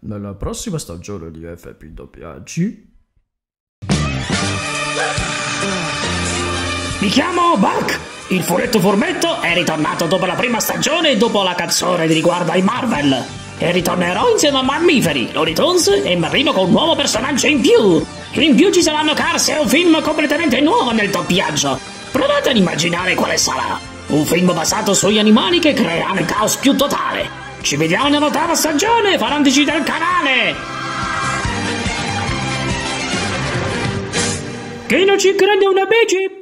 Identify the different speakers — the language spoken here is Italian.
Speaker 1: Nella prossima stagione di FP Doppiaggi.
Speaker 2: Mi chiamo Buck. Il furetto furbetto è ritornato dopo la prima stagione e dopo la canzone di riguardo ai Marvel. E ritornerò insieme a Mammiferi, Looney Tunes e Marino con un nuovo personaggio in più. In più ci saranno Cars e un film completamente nuovo nel doppiaggio. Provate ad immaginare quale sarà. Un film basato sugli animali che creerà il caos più totale. Ci vediamo nell'8ª stagione, fanatici del canale! Chi non ci crede una bici?